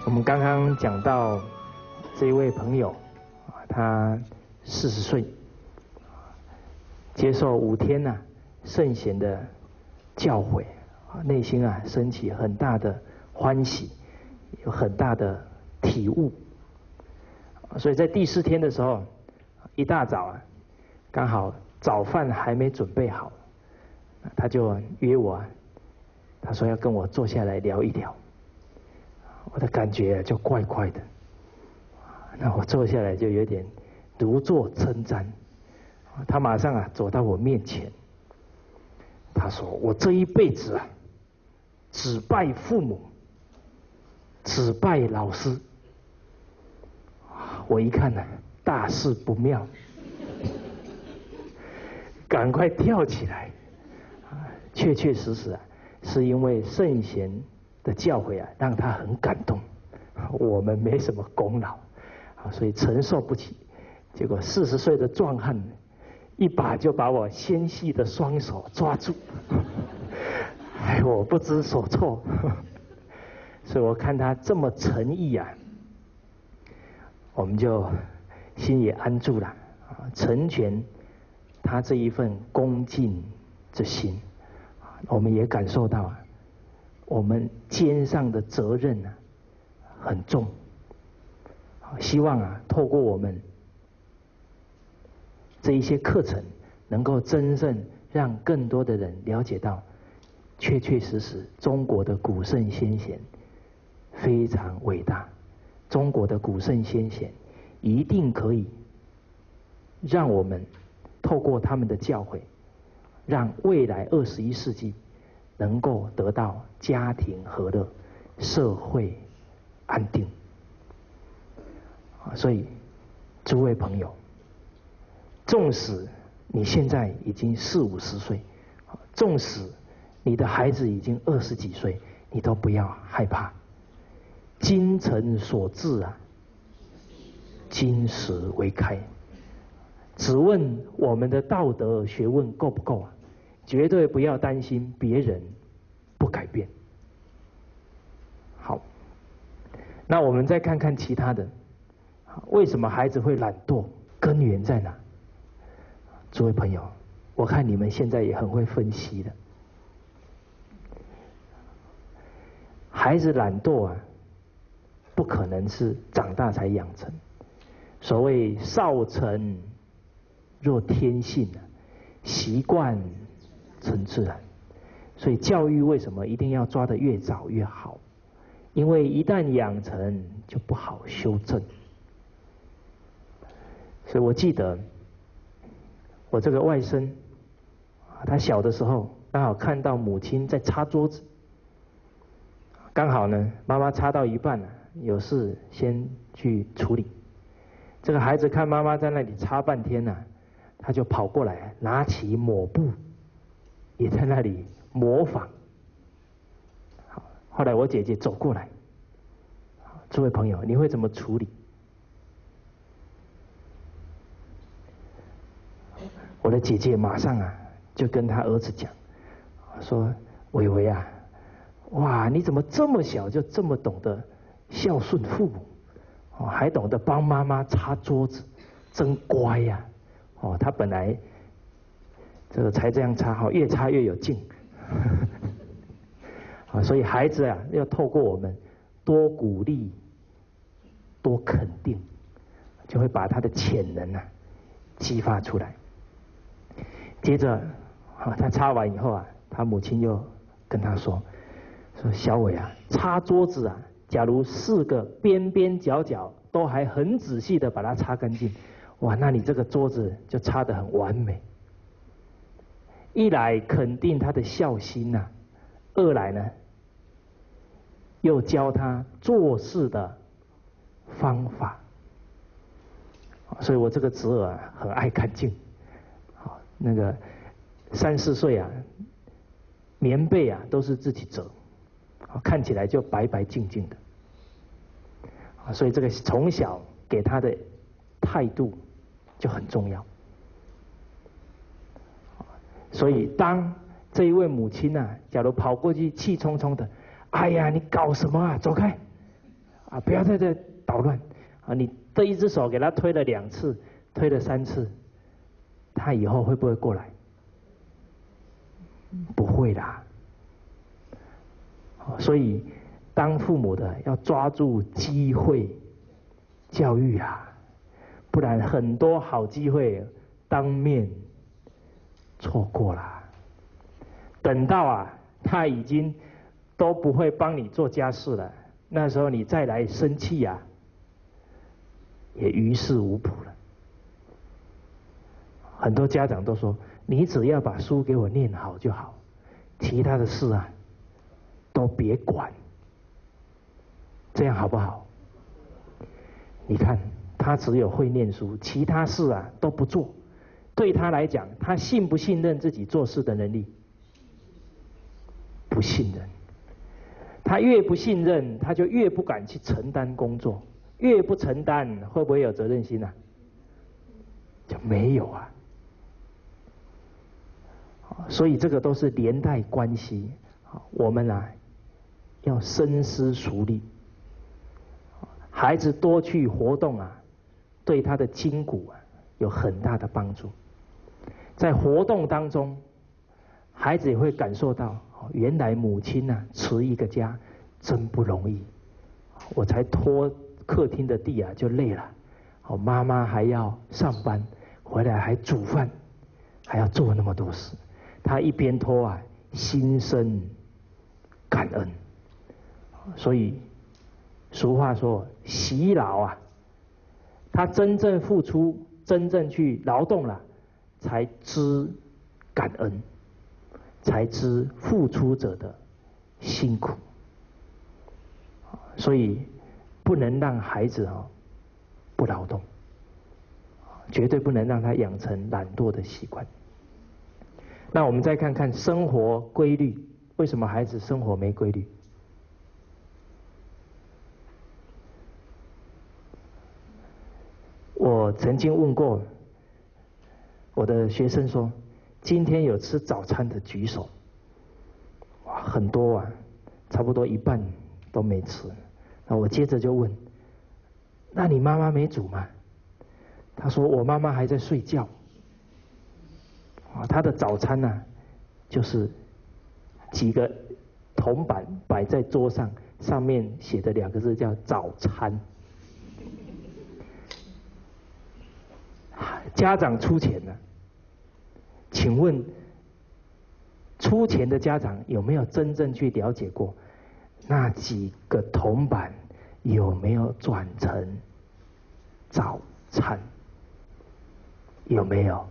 我们刚刚讲到这一位朋友，他40岁，接受5天圣贤的教诲，内心升起很大的欢喜，有很大的体悟。所以在第4天的时候，一大早刚好早饭还没准备好，他就约我，他说要跟我坐下来聊一聊。我的感觉就怪怪的，那我坐下来就有点如坐针毡。他马上走到我面前，他说：“我这一辈子只拜父母，只拜老师。”我一看大事不妙，赶快跳起来。确确实实是因为圣贤的教诲让他很感动，我们没什么功劳，所以承受不起。结果40岁的壮汉一把就把我纤细的双手抓住，我不知所措。所以我看他这么诚意我们就心也安住了，成全他这一份恭敬之心。我们也感受到我们肩上的责任很重，希望透过我们这一些课程，能够真正让更多的人了解到，确确实实中国的古圣先贤非常伟大，中国的古圣先贤一定可以让我们透过他们的教诲，让未来21世纪能够得到家庭和乐、社会安定。所以诸位朋友，纵使你现在已经40、50岁，纵使你的孩子已经20几岁，你都不要害怕。精诚所至金石为开。只问我们的道德学问够不够绝对不要担心别人不改变。好，那我们再看看其他的，为什么孩子会懒惰？根源在哪？诸位朋友，我看你们现在也很会分析的。孩子懒惰不可能是长大才养成。所谓少成若天性习惯成自然。所以教育为什么一定要抓得越早越好？因为一旦养成就不好修正。所以我记得我这个外甥，他小的时候刚好看到母亲在擦桌子，刚好呢妈妈擦到一半有事先去处理。这个孩子看妈妈在那里擦半天他就跑过来拿起抹布，也在那里模仿。好，后来我姐姐走过来，诸位朋友，你会怎么处理？我的姐姐马上就跟她儿子讲，说：“伟伟哇，你怎么这么小就这么懂得孝顺父母，还懂得帮妈妈擦桌子，真乖呀！他本来这个才这样擦，越擦越有劲。”所以孩子要透过我们多鼓励、多肯定，就会把他的潜能激发出来。接着他擦完以后他母亲又跟他说：“小伟擦桌子假如4个边边角角都还很仔细的把它擦干净，哇，那你这个桌子就擦得很完美。”一来肯定他的孝心二来呢又教他做事的方法。所以我这个侄儿很爱干净，那个3、4岁棉被都是自己折，看起来就白白净净的。所以这个从小给他的态度就很重要。所以当这一位母亲假如跑过去气冲冲的：“哎呀，你搞什么走开！ 啊，不要在这捣乱啊！你这一只手给他推了2次，推了3次，他以后会不会过来？不会啦。所以当父母的要抓住机会教育啊，不然很多好机会当面错过了。等到啊，他已经都不会帮你做家事了，那时候你再来生气啊，也于事无补了。很多家长都说，你只要把书给我念好就好，其他的事啊都别管，这样好不好？你看他只有会念书，其他事啊都不做，对他来讲，他信不信任自己做事的能力？不信任。他越不信任，他就越不敢去承担工作，越不承担，会不会有责任心啊？就没有啊。所以这个都是连带关系，我们啊要深思熟虑。孩子多去活动啊，对他的筋骨啊有很大的帮助。在活动当中，孩子也会感受到，原来母亲啊持一个家真不容易。我才拖客厅的地啊就累了，妈妈还要上班，回来还煮饭，还要做那么多事。他一边拖啊，心生感恩。所以俗话说，习劳啊，他真正付出，真正去劳动了，才知感恩，才知付出者的辛苦。所以不能让孩子不劳动，绝对不能让他养成懒惰的习惯。那我们再看看生活规律，为什么孩子生活没规律？我曾经问过我的学生说，今天有吃早餐的举手。哇，很多啊，差不多一半都没吃。那我接着就问，那你妈妈没煮吗？他说我妈妈还在睡觉。他的早餐呢，就是几个铜板摆在桌上，上面写的2个字叫早餐。家长出钱了，请问出钱的家长有没有真正去了解过那几个铜板有没有转成早餐？有没有？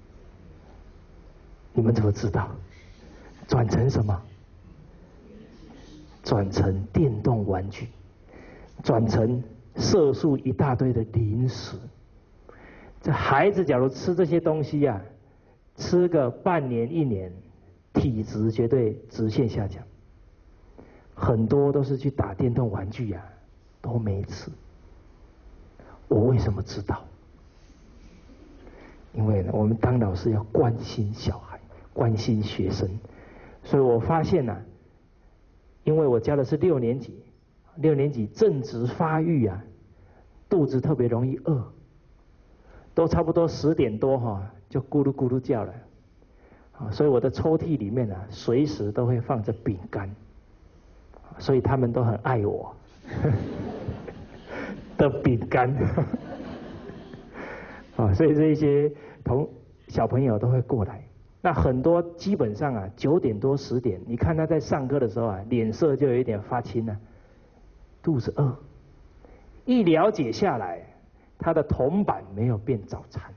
你们怎么知道？转成什么？转成电动玩具，转成色素一大堆的零食。这孩子假如吃这些东西啊，吃个半年1年，体质绝对直线下降。很多都是去打电动玩具啊，都没吃。我为什么知道？因为呢，我们当老师要关心小孩，关心学生，所以我发现呢，因为我教的是6年级，6年级正值发育啊，肚子特别容易饿，都差不多10点多就咕噜咕噜叫了，所以我的抽屉里面啊，随时都会放着饼干，所以他们都很爱我的饼干。所以这一些小朋友都会过来。那很多基本上啊，9点多10点，你看他在上课的时候啊，脸色就有一点发青了，肚子饿。一了解下来，他的铜板没有变早餐，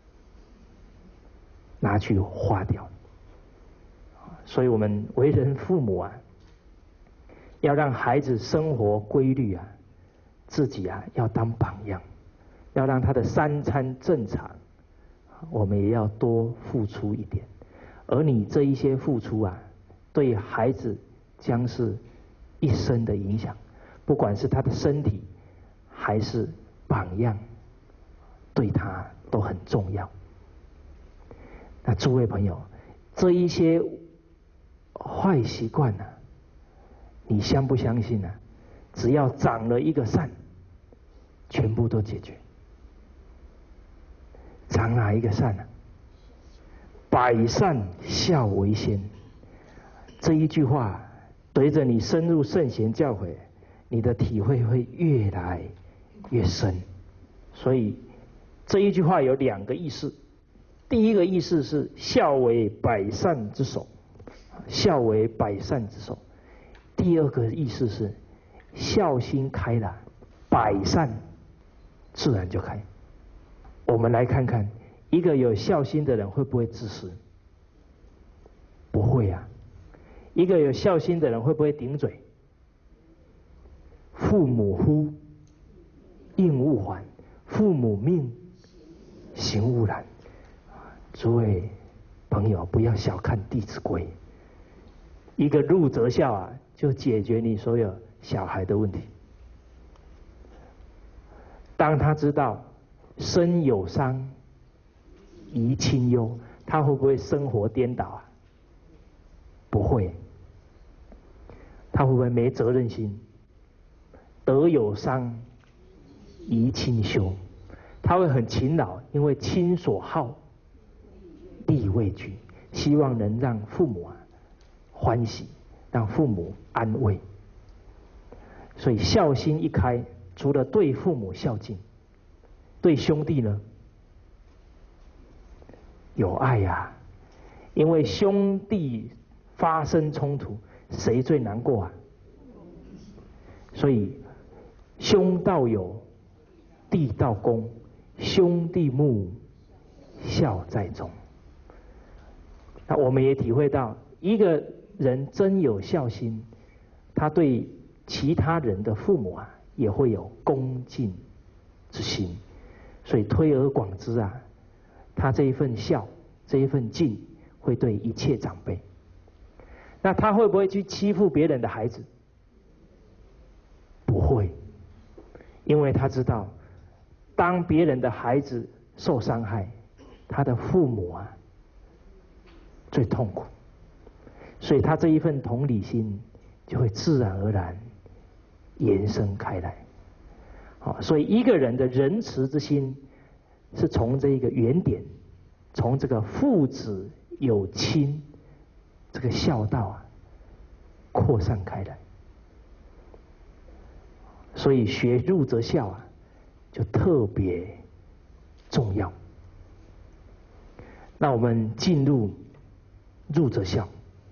拿去花掉。所以我们为人父母啊，要让孩子生活规律啊，自己啊要当榜样。要让他的3餐正常，我们也要多付出一点。而你这一些付出啊，对孩子将是一生的影响，不管是他的身体还是榜样，对他都很重要。那诸位朋友，这一些坏习惯呢，你相不相信呢？ 只要长了一个善，全部都解决。长哪一个善呢？百善孝为先。这一句话，随着你深入圣贤教诲，你的体会会越来越深。所以这一句话有2个意思。第一个意思是孝为百善之首，孝为百善之首。第2个意思是孝心开了，百善自然就开。我们来看看，一个有孝心的人会不会自私？不会啊。一个有孝心的人会不会顶嘴？父母呼，应勿缓；父母命，行勿懒。诸位朋友，不要小看《弟子规》，一个入则孝啊，就解决你所有小孩的问题。当他知道身有伤，贻亲忧，他会不会生活颠倒啊？不会。他会不会没责任心？德有伤，贻亲羞。他会很勤劳，因为亲所好，力为具，希望能让父母欢喜，让父母安慰。所以孝心一开，除了对父母孝敬，对兄弟呢有爱呀。因为兄弟发生冲突，谁最难过啊？所以兄道友，弟道恭，兄弟睦，孝在中。那我们也体会到，一个人真有孝心，他对其他人的父母也会有恭敬之心。所以推而广之他这一份孝，这一份敬，会对一切长辈。那他会不会去欺负别人的孩子？不会，因为他知道，当别人的孩子受伤害，他的父母最痛苦，所以他这一份同理心就会自然而然延伸开来。所以一个人的仁慈之心，是从这个原点，从这个父子有亲这个孝道扩散开来。所以学入则孝就特别重要。那我们进入入则孝，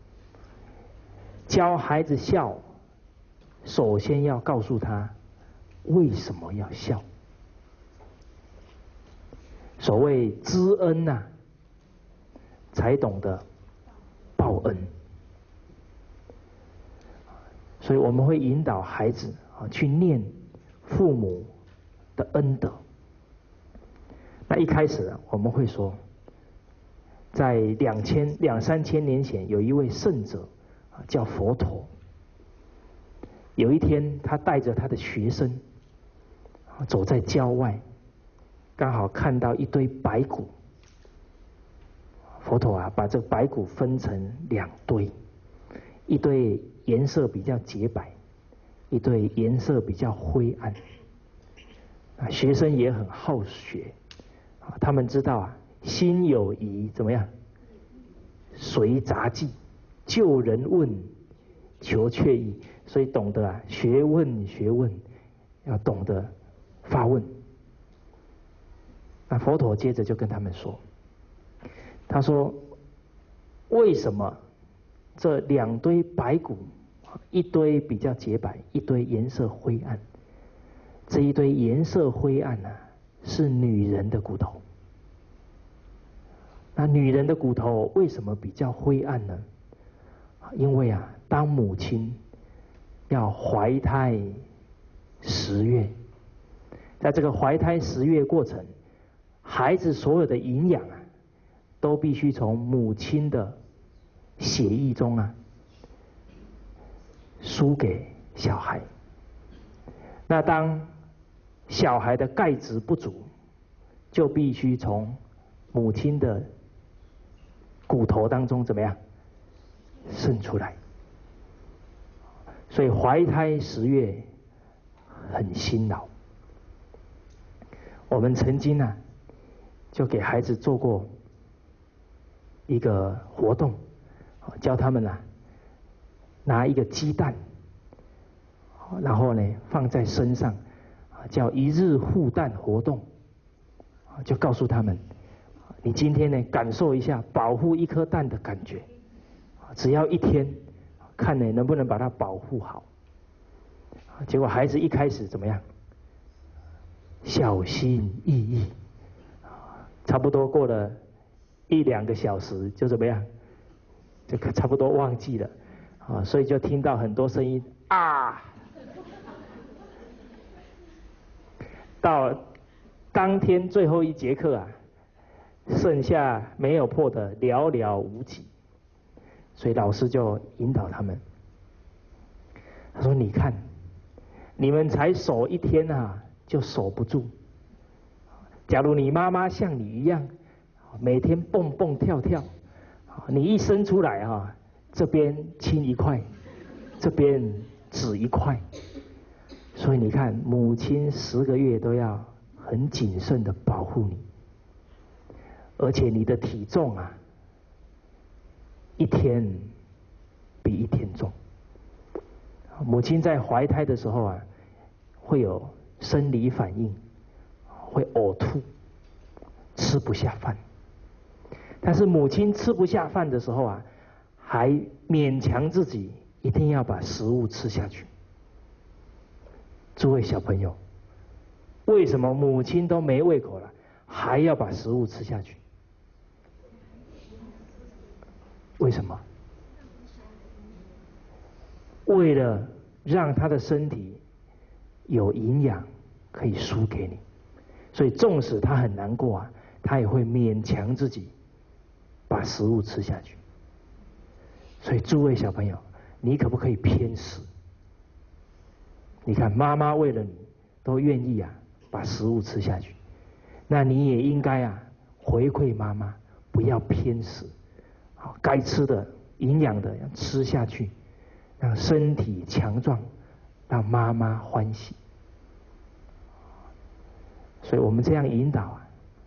教孩子孝，首先要告诉他为什么要孝。所谓知恩才懂得报恩。所以我们会引导孩子去念父母的恩德。那一开始我们会说，在2,000-3,000年前，有一位圣者叫佛陀。有一天，他带着他的学生走在郊外，刚好看到一堆白骨。佛陀把这白骨分成2堆，一堆颜色比较洁白，一堆颜色比较灰暗。学生也很好学，他们知道心有疑怎么样？随杂记，就人问，求确意。所以懂得学问，要懂得发问。那佛陀接着就跟他们说，他说：为什么这2堆白骨，一堆比较洁白，一堆颜色灰暗？这一堆颜色灰暗是女人的骨头。那女人的骨头为什么比较灰暗呢？因为当母亲要怀胎10月，在这个怀胎10月过程，孩子所有的营养都必须从母亲的血液中输给小孩。那当小孩的钙质不足，就必须从母亲的骨头当中怎么样渗出来。所以怀胎10月很辛劳。我们曾经啊，就给孩子做过一个活动，教他们啊拿一个鸡蛋，然后呢放在身上，叫一日护蛋活动，就告诉他们，你今天呢感受一下保护一颗蛋的感觉，只要一天，看你能不能把它保护好。结果孩子一开始怎么样？小心翼翼，差不多过了1-2个小时就怎么样？就差不多忘记了，所以就听到很多声音啊。到当天最后一节课啊，剩下没有破的寥寥无几，所以老师就引导他们，他说：“你看，你们才守1天啊，就守不住。假如你妈妈像你一样，每天蹦蹦跳跳，你一生出来啊，这边青一块，这边紫一块，所以你看，母亲10个月都要很谨慎的保护你，而且你的体重啊，一天比一天重。母亲在怀胎的时候啊，会有生理反应，会呕吐，吃不下饭。但是母亲吃不下饭的时候啊，还勉强自己一定要把食物吃下去。诸位小朋友，为什么母亲都没胃口了，还要把食物吃下去？为什么？为了让他的身体有营养可以输给你，所以纵使他很难过啊，他也会勉强自己把食物吃下去。所以诸位小朋友，你可不可以偏食？你看妈妈为了你都愿意啊把食物吃下去，那你也应该啊回馈妈妈，不要偏食，好，该吃的营养的要吃下去，让身体强壮，让妈妈欢喜。所以我们这样引导啊，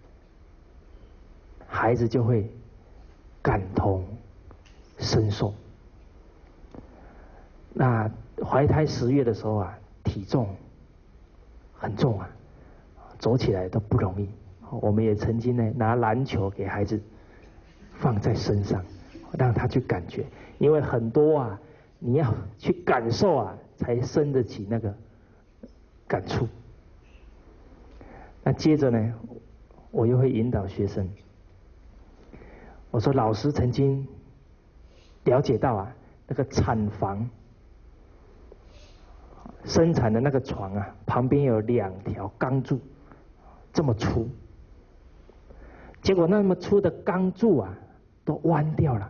孩子就会感同身受。那怀胎10月的时候啊，体重很重啊，走起来都不容易。我们也曾经呢拿篮球给孩子放在身上，让他去感觉，因为很多啊你要去感受啊，才生得起那个感触。那接着呢，我又会引导学生，我说老师曾经了解到啊，那个产房生产的那个床啊，旁边有2条钢柱，这么粗，结果那么粗的钢柱啊，都弯掉了。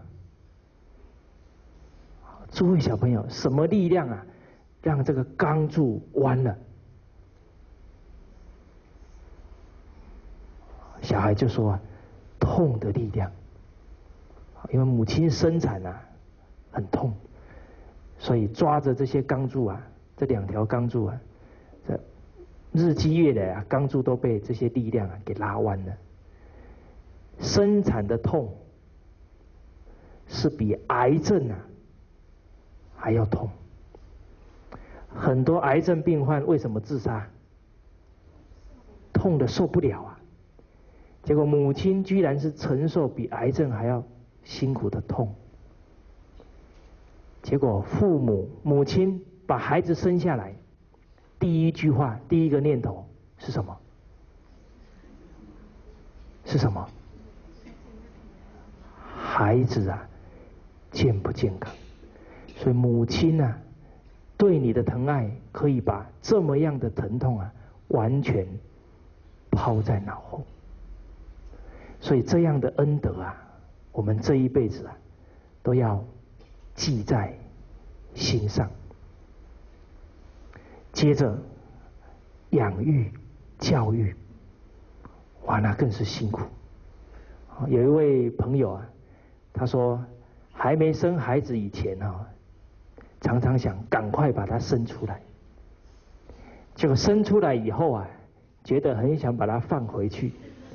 诸位小朋友，什么力量啊，让这个钢柱弯了？小孩就说啊，痛的力量，因为母亲生产啊很痛，所以抓着这些钢柱啊，这2条钢柱啊，这日积月累啊，钢柱都被这些力量啊给拉弯了。生产的痛是比癌症啊还要痛。很多癌症病患为什么自杀？痛的受不了啊。结果母亲居然是承受比癌症还要辛苦的痛。结果母亲把孩子生下来，第一句话，第一个念头是什么？是什么？孩子啊，健不健康？所以母亲啊，对你的疼爱，可以把这么样的疼痛啊，完全抛在脑后。所以这样的恩德啊，我们这一辈子啊，都要记在心上。接着养育教育，哇，那更是辛苦。有一位朋友啊，他说还没生孩子以前啊，常常想赶快把他生出来， 结果生出来以后啊，觉得很想把它放回去。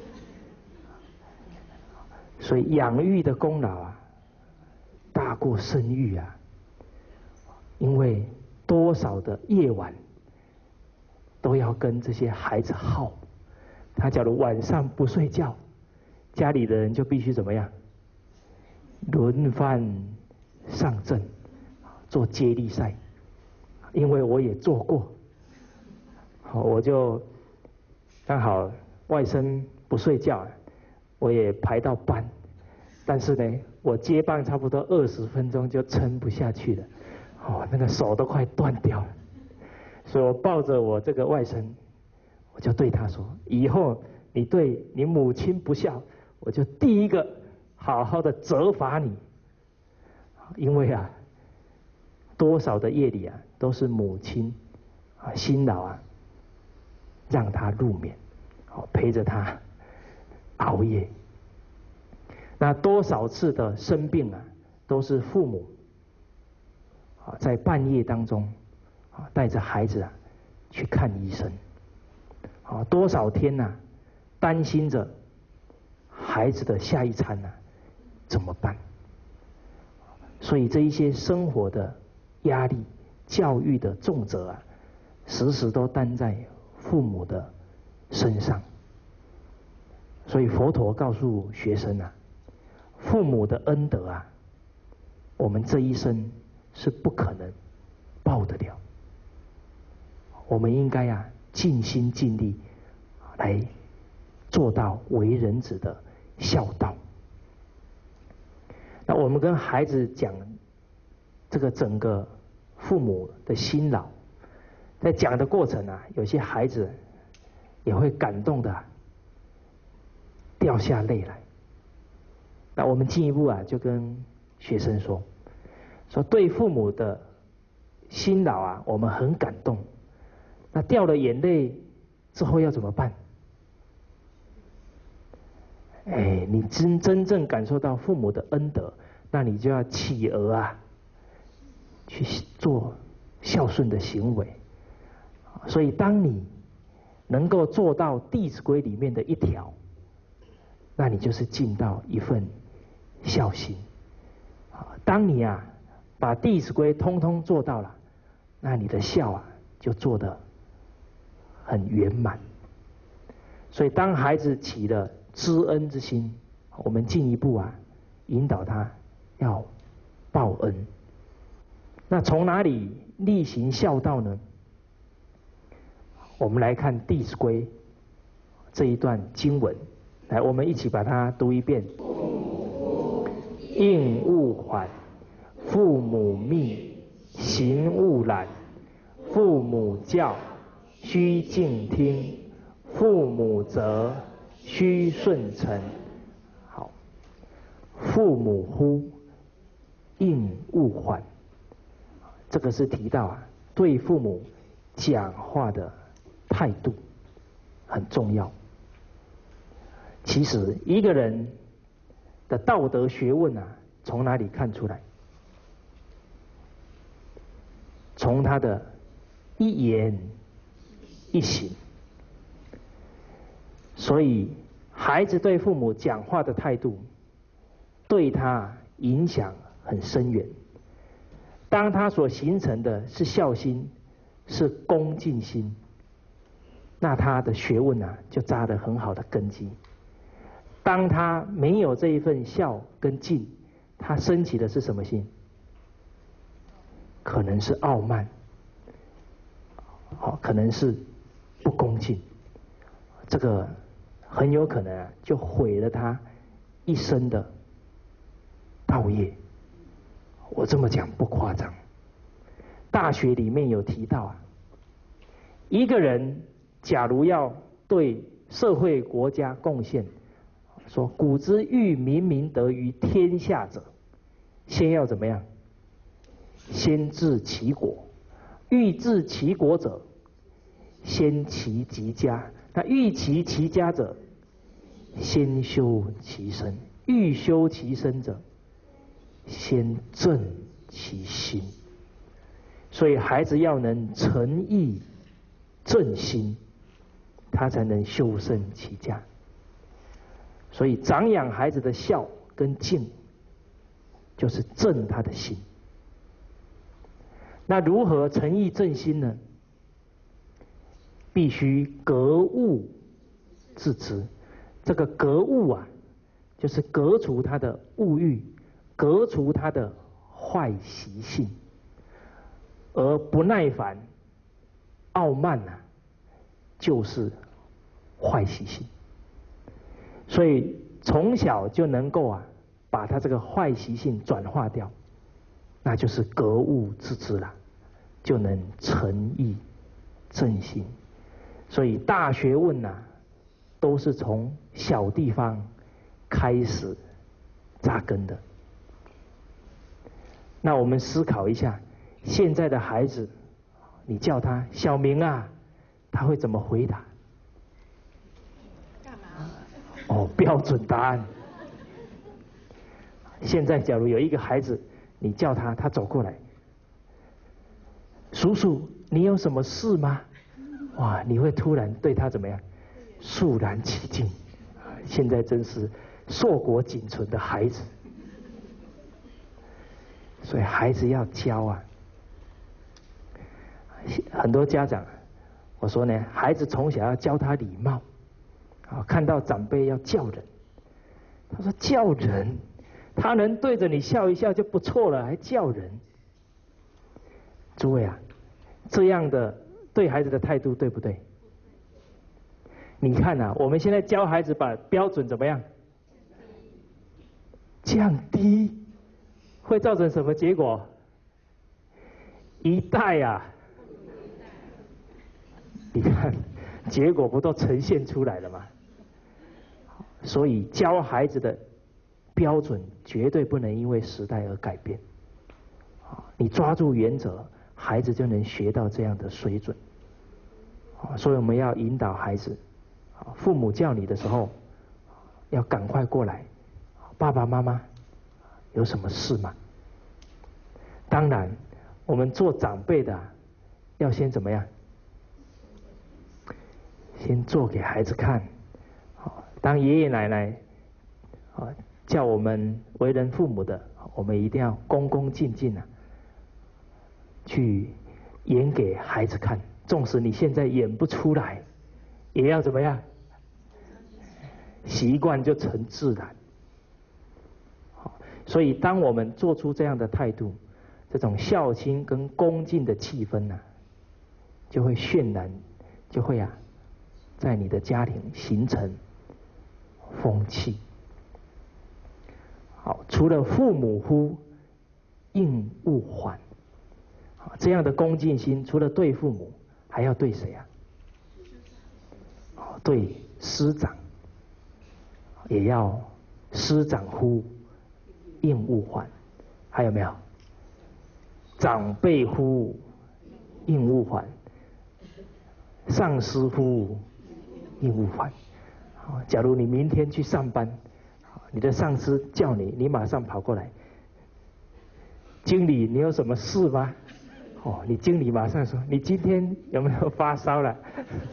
所以养育的功劳啊，大过生育啊。因为多少的夜晚都要跟这些孩子耗，他假如晚上不睡觉，家里的人就必须怎么样？轮番上阵，做接力赛。因为我也做过，我就刚好外甥不睡觉，我也排到班，但是呢，我接棒差不多20分钟就撑不下去了，那个手都快断掉了，所以我抱着我这个外甥，我就对他说：以后你对你母亲不孝，我就第一个好好的责罚你，因为啊，多少的夜里啊，都是母亲辛劳啊，让他入眠，陪着他熬夜。那多少次的生病啊，都是父母在半夜当中带着孩子去看医生，多少天担心着孩子的下一餐怎么办？所以这一些生活的压力、教育的重责时时都担在父母的身上。所以佛陀告诉学生父母的恩德我们这一生是不可能报得了。我们应该尽心尽力来做到为人子的孝道。那我们跟孩子讲这个整个父母的辛劳，在讲的过程有些孩子也会感动的掉下泪来。那我们进一步就跟学生说对父母的辛劳我们很感动，那掉了眼泪之后要怎么办？你真正感受到父母的恩德，那你就要企鹅去做孝顺的行为。所以当你能够做到《弟子规》里面的一条，那你就是尽到一份孝心。当你把《弟子规》通通做到了，那你的孝就做得很圆满。所以当孩子起了知恩之心，我们进一步引导他要报恩。那从哪里力行孝道呢？我们来看《弟子规》这一段经文，来，我们一起把它读一遍。应勿缓，父母命，行勿懒。父母教，须敬听；父母责，须顺承。好，父母呼，应勿缓。这个是提到对父母讲话的态度很重要。其实一个人的道德学问从哪里看出来？从他的一言一行。所以孩子对父母讲话的态度，对他影响很深远。当他所形成的是孝心，是恭敬心，那他的学问就扎得很好的根基。当他没有这一份孝跟敬，他升起的是什么心？可能是傲慢，可能是不恭敬。这个很有可能就毁了他一生的道业。我这么讲不夸张。大学里面有提到一个人假如要对社会国家贡献，说古之欲明明德于天下者，先要怎么样？先治其国。欲治其国者，先齐其家。那欲齐其家者，先修其身。欲修其身者，先正其心。所以孩子要能诚意正心，他才能修身齐家。所以长养孩子的孝跟敬，就是正他的心。那如何诚意正心呢？必须格物致知。这个格物啊，就是革除他的物欲，革除他的坏习性。而不耐烦、傲慢啊，就是坏习性。所以从小就能够啊，把他这个坏习性转化掉，那就是格物致知了，就能诚意正心。所以大学问啊，都是从小地方开始扎根的。那我们思考一下，现在的孩子，你叫他小明啊，他会怎么回答？ 干嘛？ 哦，标准答案。现在假如有一个孩子，你叫他，他走过来，叔叔，你有什么事吗？哇，你会突然对他怎么样？肃然起敬。现在真是硕果仅存的孩子。所以孩子要教啊。很多家长，我说呢，孩子从小要教他礼貌，啊，看到长辈要叫人。他说叫人，他能对着你笑一笑就不错了，还叫人。诸位啊，这样的对孩子的态度对不对？你看啊，我们现在教孩子把标准怎么样？降低，会造成什么结果？一代啊，你看，结果不都呈现出来了吗？所以教孩子的标准绝对不能因为时代而改变。你抓住原则，孩子就能学到这样的水准。所以我们要引导孩子，父母叫你的时候，要赶快过来。爸爸妈妈，有什么事吗？当然，我们做长辈的，要先怎么样？先做给孩子看。当爷爷奶奶叫我们为人父母的，我们一定要恭恭敬敬啊，去演给孩子看。纵使你现在演不出来，也要怎么样？习惯就成自然。所以当我们做出这样的态度，这种孝亲跟恭敬的气氛呢，就会渲染，就会啊，在你的家庭形成风气。好，除了父母呼，应勿缓。这样的恭敬心，除了对父母，还要对谁啊？对师长，也要师长呼，应勿缓。还有没有？长辈呼，应勿缓。上司呼，应勿缓。假如你明天去上班，你的上司叫你，你马上跑过来，经理，你有什么事吗？你经理马上说，你今天有没有发烧了？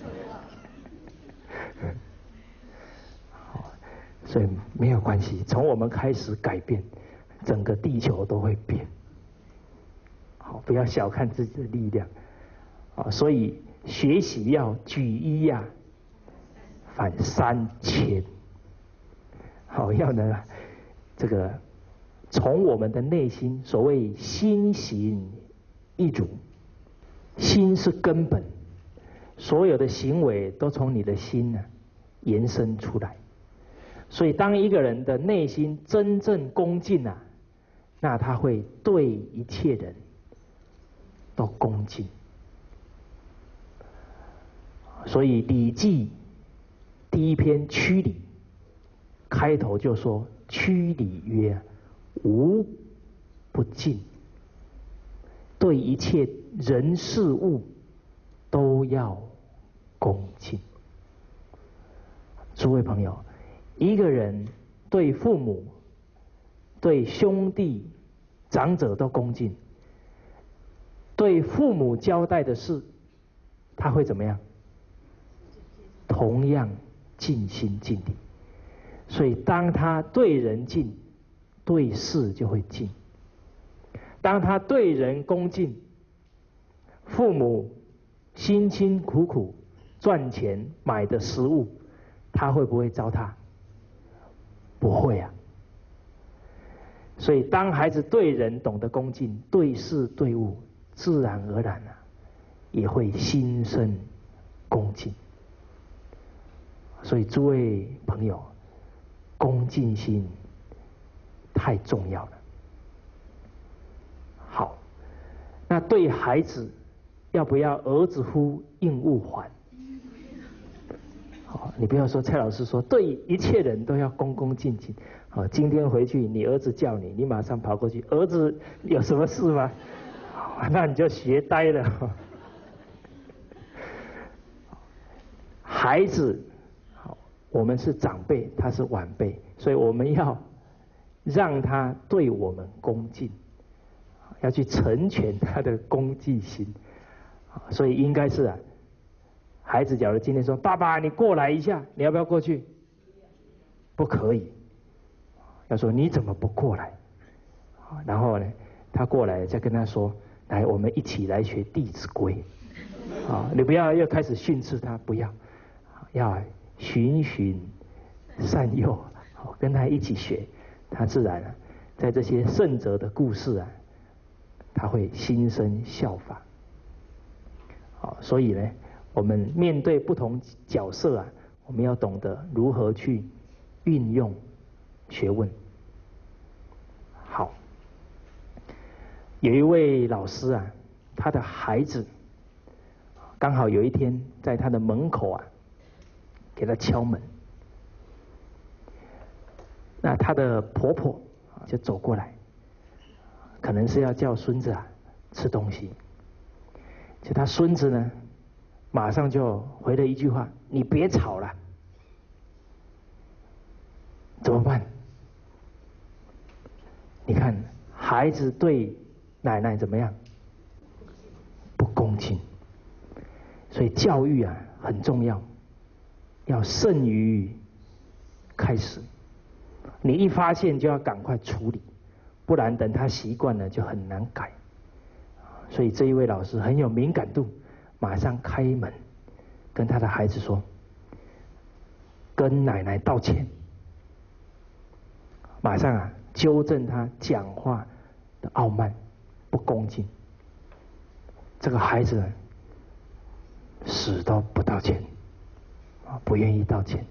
所以没有关系，从我们开始改变，整个地球都会变。好，不要小看自己的力量。所以学习要举一呀，反3000。好，要能这个从我们的内心，所谓心行一如，心是根本，所有的行为都从你的心呢延伸出来。所以当一个人的内心真正恭敬啊，那他会对一切人都恭敬。所以《礼记》第一篇《曲礼》开头就说：“曲礼曰，无不敬。”对一切人事物都要恭敬。诸位朋友，一个人对父母、对兄弟、长者都恭敬，对父母交代的事他会怎么样？同样尽心尽力。所以当他对人敬，对事就会敬。当他对人恭敬，父母辛辛苦苦赚钱买的食物，他会不会糟蹋？不会啊。所以当孩子对人懂得恭敬，对事对物自然而然啊，也会心生恭敬。所以诸位朋友，恭敬心太重要了。好，那对孩子要不要儿子呼应勿还？好，你不要说蔡老师说对一切人都要恭恭敬敬。好，今天回去你儿子叫你，你马上跑过去，儿子有什么事吗？那你就学呆了。孩子，好，我们是长辈，他是晚辈，所以我们要让他对我们恭敬，要去成全他的恭敬心。所以应该是啊，孩子假如今天说爸爸你过来一下，你要不要过去？不可以，要说你怎么不过来？然后呢，他过来再跟他说，来我们一起来学《弟子规》。你不要又开始训斥他，不要，要循循善诱，跟他一起学，他自然啊，在这些圣哲的故事啊，他会心生效法。所以呢，我们面对不同角色啊，我们要懂得如何去运用学问。好，有一位老师啊，他的孩子刚好有一天在他的门口啊，给他敲门。那他的婆婆就走过来，可能是要叫孙子啊吃东西。就他孙子呢，马上就回了一句话：“你别吵了。”怎么办？你看孩子对奶奶怎么样？不恭敬。所以教育啊很重要，要慎于开始。你一发现就要赶快处理，不然等他习惯了就很难改。所以这一位老师很有敏感度，马上开门跟他的孩子说：“跟奶奶道歉。”马上啊纠正他讲话的傲慢、不恭敬。这个孩子呢，死都不道歉，不愿意道歉。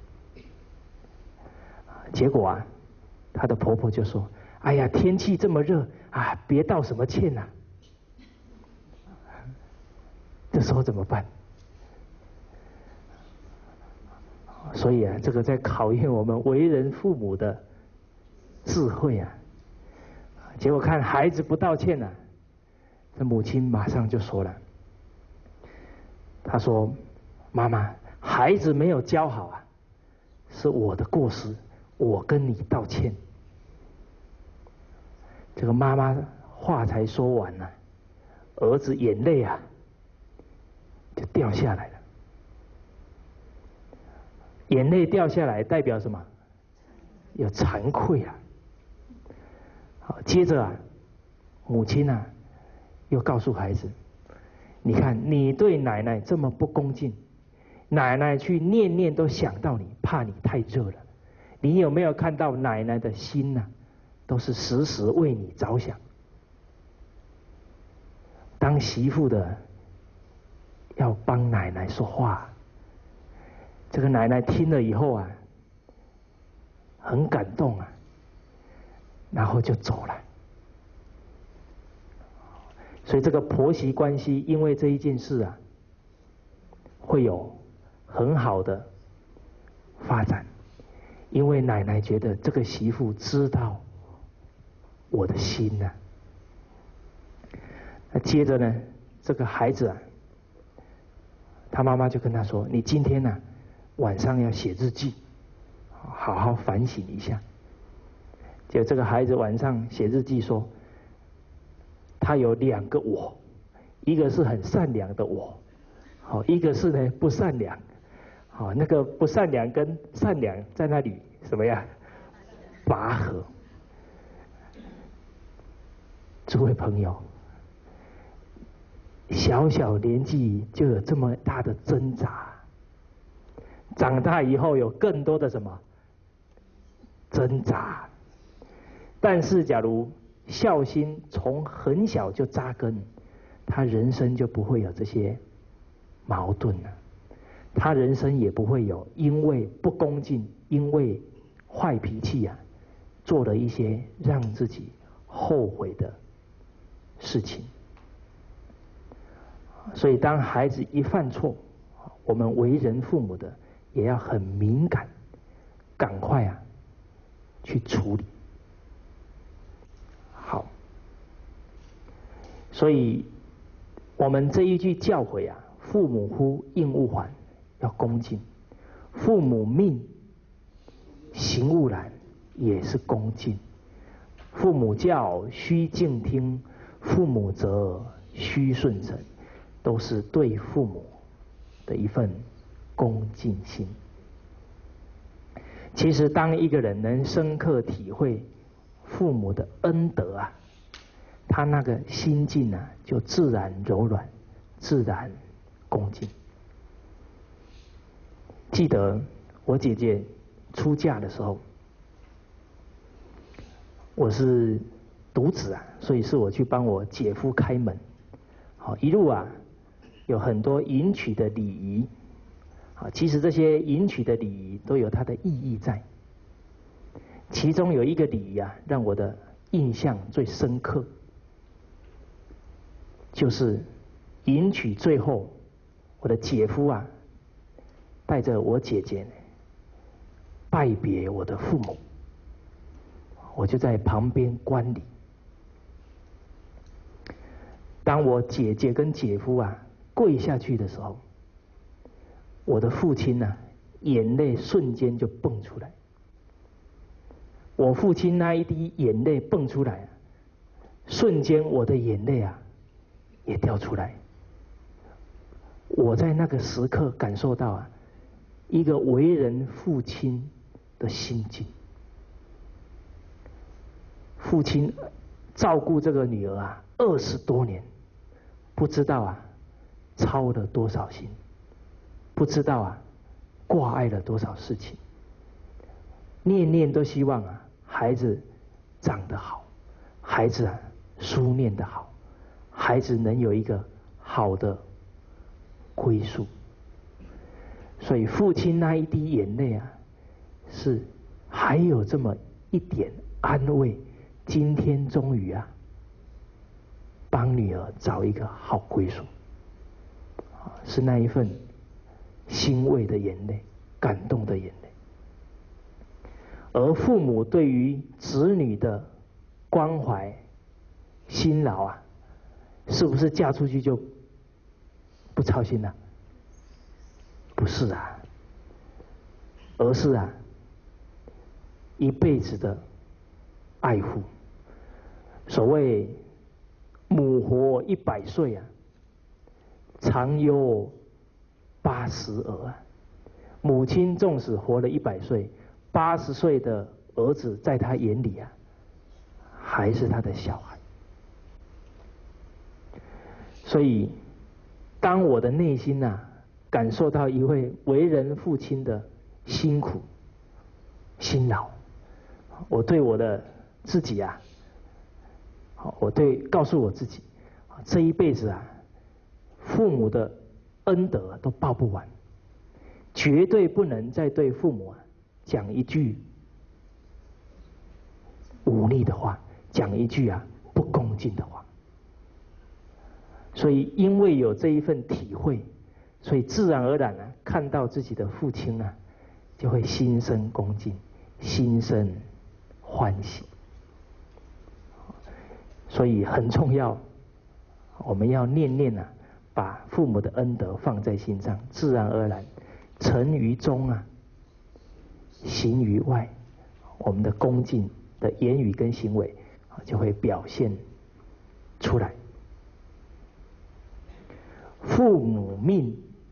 结果啊，他的婆婆就说：“哎呀，天气这么热啊，别道什么歉啊。”这时候怎么办？所以啊，这个在考验我们为人父母的智慧啊。结果看孩子不道歉啊，这母亲马上就说了，她说：“妈妈，孩子没有教好啊，是我的过失，我跟你道歉。”这个妈妈话才说完呢，儿子眼泪啊就掉下来了。眼泪掉下来代表什么？有惭愧啊。好，接着啊，母亲啊又告诉孩子：“你看你对奶奶这么不恭敬，奶奶去念念都想到你，怕你太热了。你有没有看到奶奶的心呢？都是时时为你着想。当媳妇的要帮奶奶说话，这个奶奶听了以后啊，很感动啊，然后就走了。所以这个婆媳关系因为这一件事啊，会有很好的发展，因为奶奶觉得这个媳妇知道我的心啊。那接着呢，这个孩子啊，他妈妈就跟他说：“你今天啊晚上要写日记，好好反省一下。”结果这个孩子晚上写日记说，他有2个我，一个是很善良的我， 好，一个是呢不善良，好，那个不善良跟善良在那里什么呀？拔河。诸位朋友，小小年纪就有这么大的挣扎，长大以后有更多的什么挣扎。但是假如孝心从很小就扎根，他人生就不会有这些矛盾了，他人生也不会有因为不恭敬，因为坏脾气啊，做了一些让自己后悔的事情。所以当孩子一犯错，我们为人父母的也要很敏感，赶快啊去处理。好，所以我们这一句教诲啊，父母呼应勿缓，要恭敬；父母命行勿懒，也是恭敬；父母教须敬听，父母责须顺承，都是对父母的一份恭敬心。其实当一个人能深刻体会父母的恩德啊，他那个心境啊就自然柔软，自然恭敬。记得我姐姐出嫁的时候，我是独子啊，所以是我去帮我姐夫开门。好，一路啊有很多迎娶的礼仪。好，其实这些迎娶的礼仪都有它的意义在。其中有一个礼仪啊，让我的印象最深刻，就是迎娶最后，我的姐夫啊，带着我姐姐拜别我的父母，我就在旁边观礼。当我姐姐跟姐夫啊跪下去的时候，我的父亲啊眼泪瞬间就蹦出来。我父亲那一滴眼泪蹦出来，瞬间我的眼泪啊也掉出来。我在那个时刻感受到啊，一个为人父亲的心境。父亲照顾这个女儿啊20多年，不知道啊操了多少心，不知道啊挂碍了多少事情，念念都希望啊孩子长得好，孩子啊书念得好，孩子能有一个好的归宿。所以父亲那一滴眼泪啊，是还有这么一点安慰，今天终于啊帮女儿找一个好归宿，是那一份欣慰的眼泪，感动的眼泪。而父母对于子女的关怀辛劳啊，是不是嫁出去就不操心了？不是啊，而是啊一辈子的爱护。所谓母活100岁啊，常忧80儿啊。母亲纵使活了100岁，80岁的儿子在他眼里啊，还是他的小孩。所以，当我的内心啊感受到一位为人父亲的辛苦、辛劳，我对我的自己啊，我告诉我自己，这一辈子啊，父母的恩德都报不完，绝对不能再对父母啊讲一句忤逆的话，讲一句啊不恭敬的话。所以因为有这一份体会，所以自然而然啊，看到自己的父亲啊，就会心生恭敬，心生欢喜。所以很重要，我们要念念啊，把父母的恩德放在心上，自然而然，诚于中啊，行于外，我们的恭敬的言语跟行为就会表现出来。父母命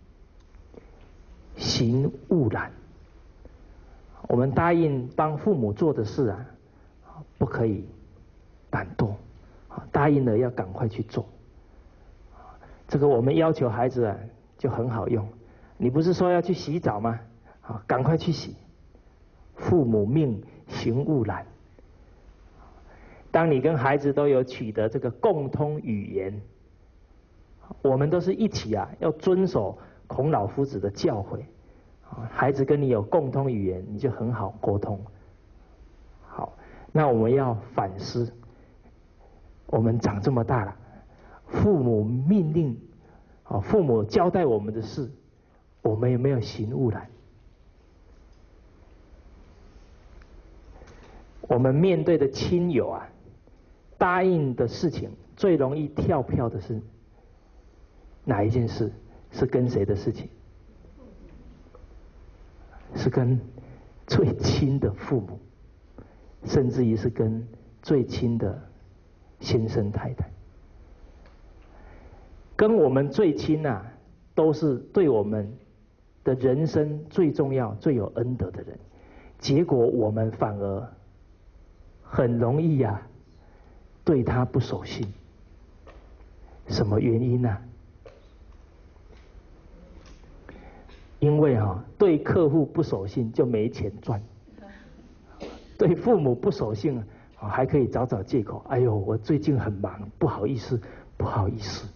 行勿懒。我们答应帮父母做的事啊，不可以懒惰，答应了要赶快去做。这个我们要求孩子啊，就很好用。你不是说要去洗澡吗？赶快去洗。父母命，行勿懒。当你跟孩子都有取得这个共通语言，我们都是一起啊，要遵守孔老夫子的教诲。孩子跟你有共通语言，你就很好沟通。好，那我们要反思，我们长这么大了，父母命令，父母交代我们的事，我们有没有行勿懒？我们面对的亲友啊，答应的事情最容易跳票的是哪一件事？是跟谁的事情？是跟最亲的父母，甚至于是跟最亲的先生太太。跟我们最亲啊，都是对我们的人生最重要、最有恩德的人，结果我们反而很容易啊，对他不守信。什么原因呢？因为对客户不守信就没钱赚，对父母不守信还可以找借口。哎呦，我最近很忙，不好意思，不好意思。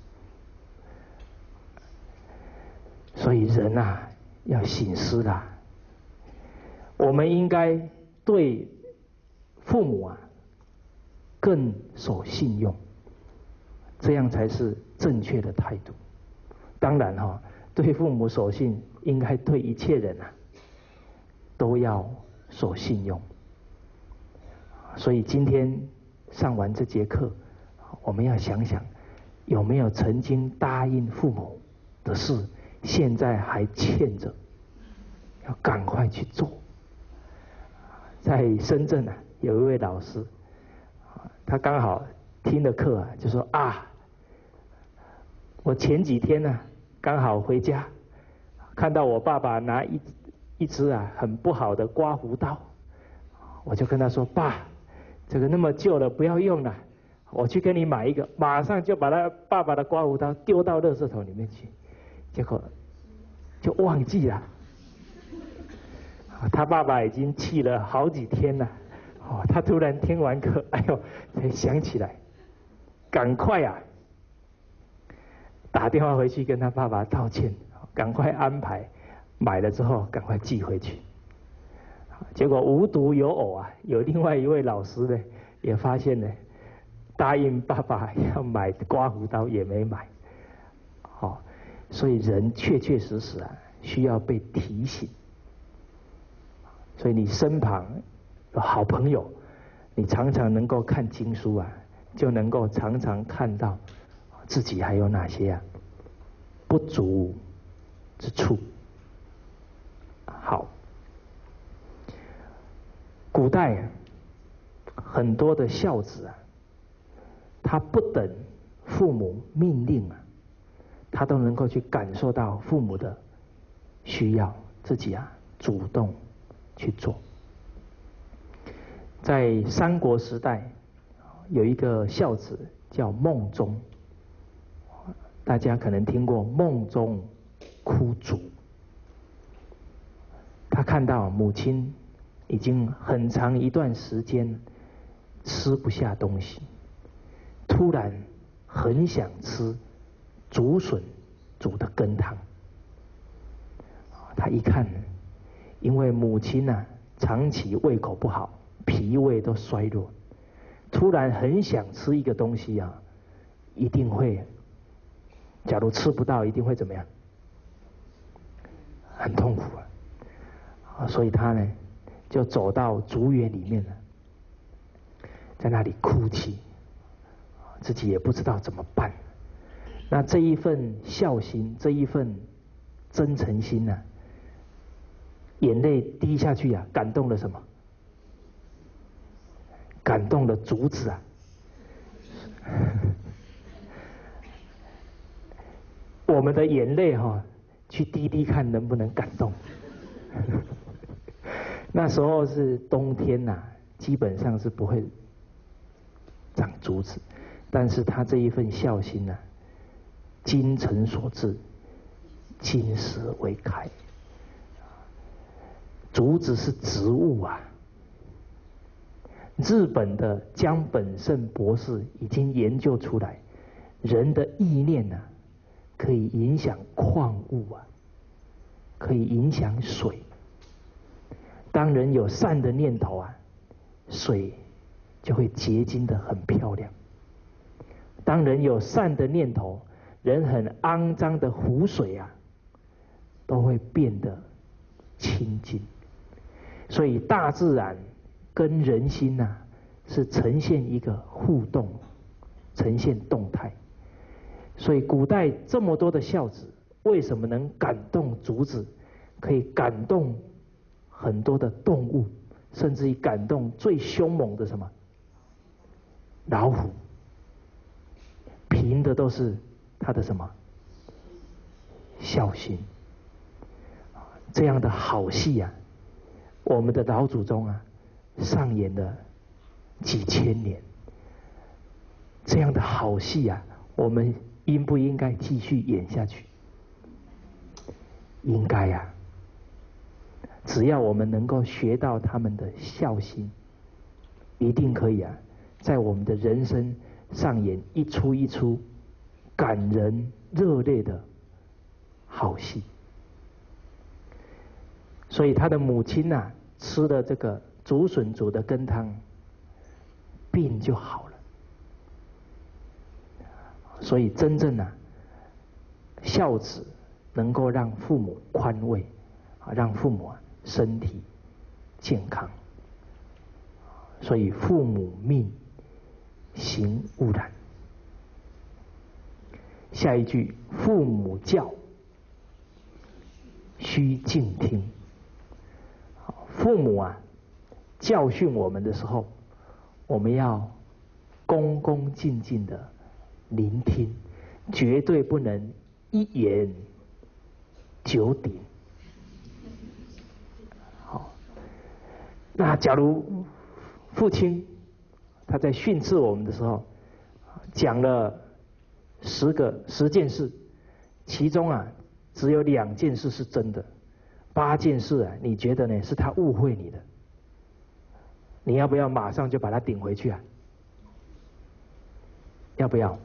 所以人啊，要省思啦。我们应该对父母啊更守信用，这样才是正确的态度。当然对父母守信，应该对一切人啊都要守信用。所以今天上完这节课，我们要想想有没有曾经答应父母的事，现在还欠着，要赶快去做。在深圳啊，有一位老师，他刚好听了课啊，就说我前几天呢刚好回家，看到我爸爸拿一支很不好的刮胡刀，我就跟他说：“爸，这个那么旧了，不要用了，我去跟你买一个。”马上就把他爸爸的刮胡刀丢到垃圾桶里面去，结果就忘记了。他爸爸已经气了好几天了。他突然听完课，哎呦，才想起来，赶快打电话回去跟他爸爸道歉，赶快安排买了之后赶快寄回去。结果无独有偶有另外一位老师呢，也发现呢，答应爸爸要买刮胡刀也没买。所以人确确实实需要被提醒。所以你身旁有好朋友，你常常能够看经书就能够常常看到自己还有哪些不足之处。好，古代很多的孝子他不等父母命令他都能够去感受到父母的需要，自己主动去做。在三国时代，有一个孝子叫孟宗，大家可能听过孟宗哭竹。他看到母亲已经很长一段时间吃不下东西，突然很想吃竹笋煮的羹汤。他一看，因为母亲长期胃口不好，脾胃都衰弱，突然很想吃一个东西一定会，假如吃不到，一定会怎么样？很痛苦所以他呢，就走到竹园里面在那里哭泣，自己也不知道怎么办。那这一份孝心，这一份真诚心眼泪滴下去感动了什么？感动了竹子我们的眼泪去滴滴看能不能感动。那时候是冬天呐，基本上是不会长竹子，但是他这一份孝心呐，精诚所至，金石为开。竹子是植物啊，日本的江本胜博士已经研究出来，人的意念啊，可以影响矿物啊，可以影响水。当人有善的念头啊，水就会结晶的很漂亮。当人有善的念头，人很肮脏的湖水啊，都会变得清净。所以大自然跟人心呐，是呈现一个互动，呈现动态。所以古代这么多的孝子，为什么能感动竹子，可以感动很多的动物，甚至于感动最凶猛的什么老虎，凭的都是他的什么孝心。这样的好戏啊，我们的老祖宗啊上演了几千年。这样的好戏啊，我们应不应该继续演下去？应该啊。只要我们能够学到他们的孝心，一定可以啊，在我们的人生上演一出一出感人热烈的好戏。所以他的母亲啊，吃了这个竹笋煮的羹汤，病就好了。所以真正啊，孝子能够让父母宽慰，让父母啊身体健康。所以父母命，行勿懒。下一句，父母教，须敬听。父母啊教训我们的时候，我们要恭恭敬敬的聆听，绝对不能一言九鼎。好，那假如父亲他在训斥我们的时候，讲了10件事，其中啊只有2件事是真的，8件事啊，你觉得呢？是他误会你的，你要不要马上就把他顶回去啊？要不要？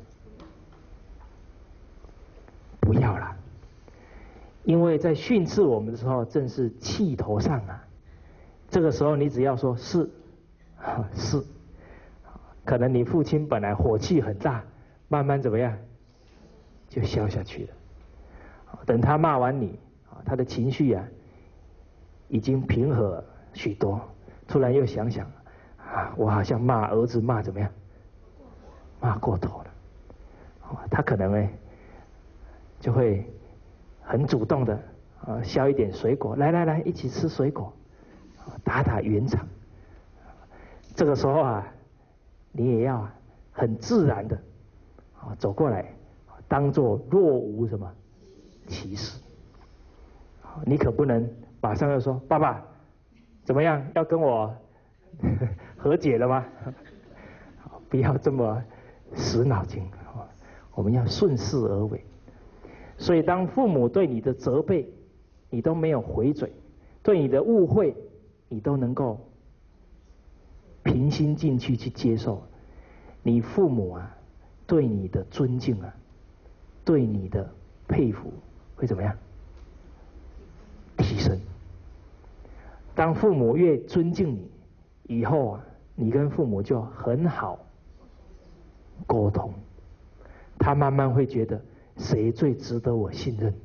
不要啦，因为在训斥我们的时候，正是气头上啊。这个时候你只要说是，是，可能你父亲本来火气很大，慢慢怎么样，就消下去了。等他骂完你，他的情绪啊已经平和许多，突然又想想啊，我好像骂儿子骂怎么样，骂过头了。他可能呢就会很主动的削一点水果，来一起吃水果，打圆场。这个时候啊，你也要很自然的走过来，当作若无什么其事。你可不能马上要说爸爸怎么样，要跟我和解了吗？不要这么死脑筋，我们要顺势而为。所以当父母对你的责备你都没有回嘴，对你的误会你都能够平心静气去接受，你父母啊对你的尊敬啊，对你的佩服会怎么样提升？当父母越尊敬你，以后啊你跟父母就很好沟通，他慢慢会觉得谁最值得我信任，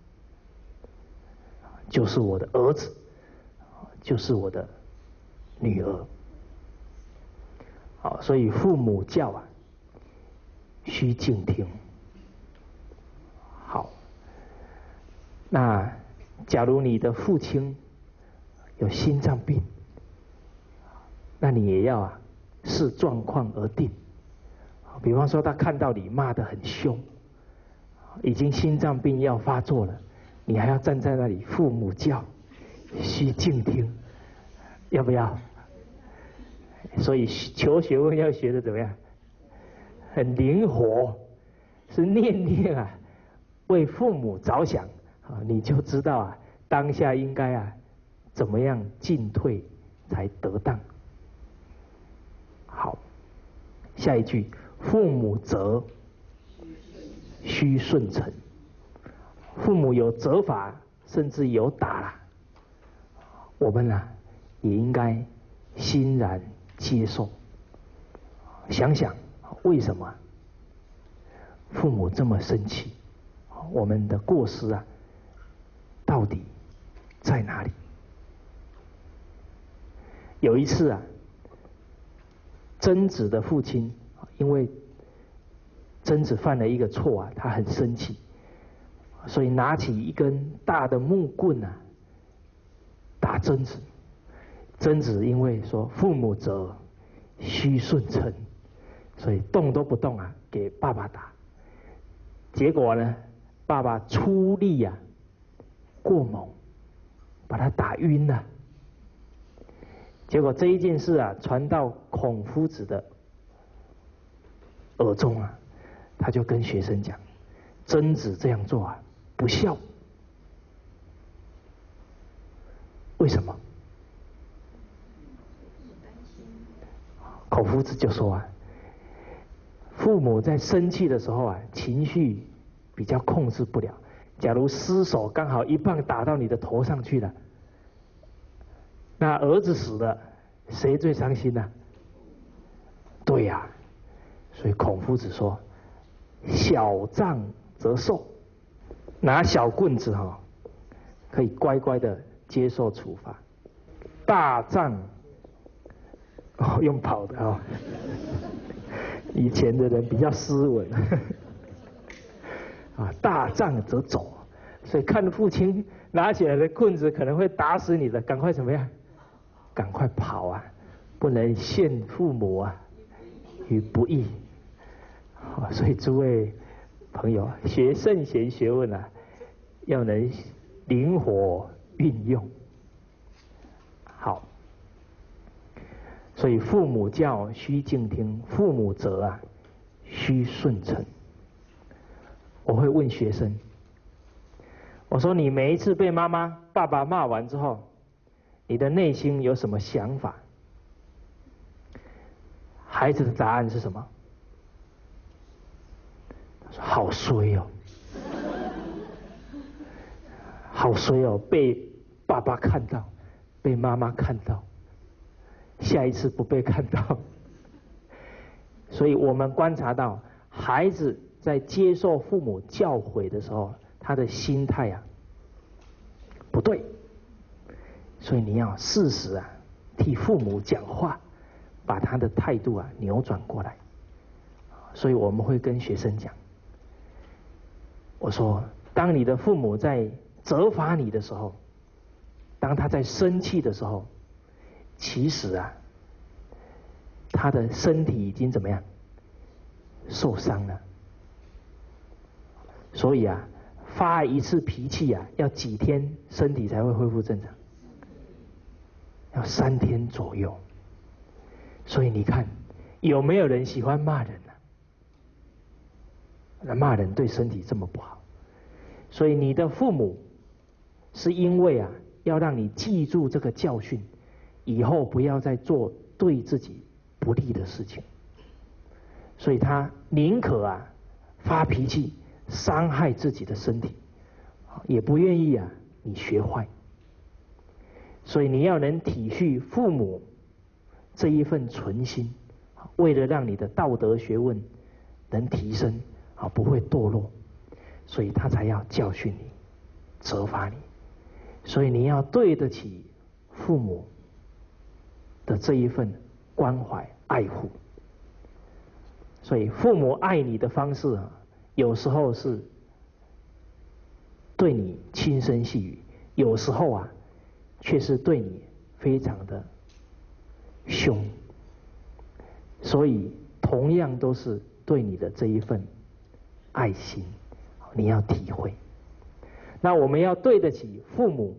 就是我的儿子，就是我的女儿。好，所以父母教啊须敬听。好，那假如你的父亲有心脏病，那你也要视状况而定。比方说他看到你骂得很凶，已经心脏病要发作了， 你还要站在那里，父母教，须敬听，要不要？所以求学问要学的怎么样？很灵活，是念念啊，为父母着想啊，你就知道啊，当下应该啊，怎么样进退才得当。好，下一句，父母责，须顺承。父母有责罚，甚至有打啦，我们啊也应该欣然接受。想想为什么父母这么生气？我们的过失啊，到底在哪里？有一次啊，贞子的父亲因为贞子犯了一个错啊，他很生气，所以拿起一根大的木棍啊，打贞子。贞子因为说父母责，须顺承，所以动都不动啊，给爸爸打。结果呢，爸爸出力啊过猛，把他打晕了。结果这一件事啊传到孔夫子的耳中啊，他就跟学生讲，贞子这样做啊不孝。为什么？孔夫子就说啊，父母在生气的时候啊，情绪比较控制不了。假如失手刚好一棒打到你的头上去了，那儿子死了，谁最伤心呢？对呀，所以孔夫子说，小杖则受，拿小棍子哈，可以乖乖的接受处罚。大杖用跑的哦，以前的人比较斯文啊，大杖则走，所以看父亲拿起来的棍子可能会打死你的，赶快怎么样？赶快跑啊！不能陷父母啊于不义。所以诸位朋友，学圣贤学问啊，要能灵活运用。好。所以父母教须敬听，父母责啊须顺承。我会问学生，我说你每一次被妈妈爸爸骂完之后，你的内心有什么想法？孩子的答案是什么？他说好衰哦，好衰哦，被爸爸看到，被妈妈看到，下一次不被看到。所以我们观察到，孩子在接受父母教诲的时候，他的心态啊不对，所以你要适时啊替父母讲话，把他的态度啊扭转过来。所以我们会跟学生讲，我说当你的父母在责罚你的时候，当他在生气的时候，其实啊他的身体已经怎么样受伤了。所以啊发一次脾气啊要几天身体才会恢复正常？要3天左右。所以你看有没有人喜欢骂人呢？那骂人对身体这么不好。所以你的父母是因为啊要让你记住这个教训，以后不要再做对自己不利的事情。所以他宁可啊发脾气伤害自己的身体，也不愿意啊你学坏。所以你要能体恤父母这一份存心，为了让你的道德学问能提升，不会堕落，所以他才要教训你，责罚你。所以你要对得起父母的这一份关怀爱护。所以父母爱你的方式啊，有时候是对你轻声细语，有时候啊却是对你非常的凶。所以同样都是对你的这一份爱心，你要体会。 那我们要对得起父母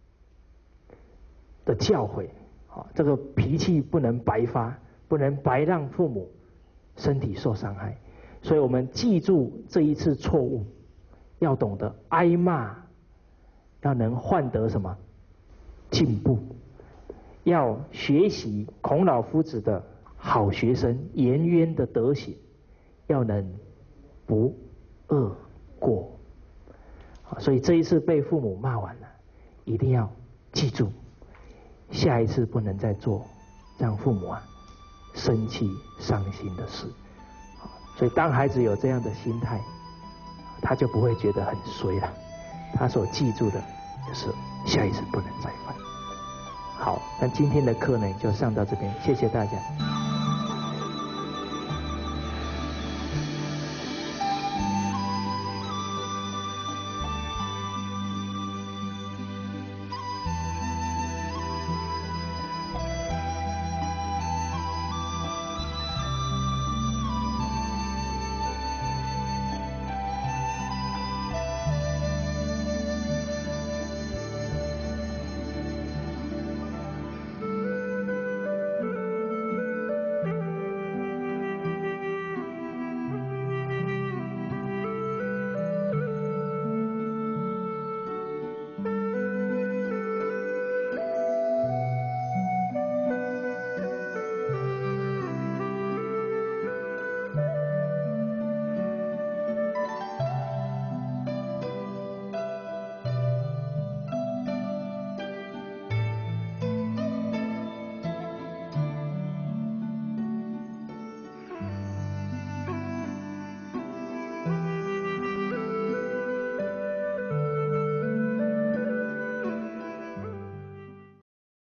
的教诲，这个脾气不能白发，不能白让父母身体受伤害。所以我们记住这一次错误，要懂得挨骂，要能换得什么进步，要学习孔老夫子的好学生颜渊的德行，要能不贰过。所以这一次被父母骂完了，一定要记住，下一次不能再做让父母生气伤心的事。所以当孩子有这样的心态，他就不会觉得很衰了。他所记住的就是下一次不能再犯。好，那今天的课呢就上到这边，谢谢大家。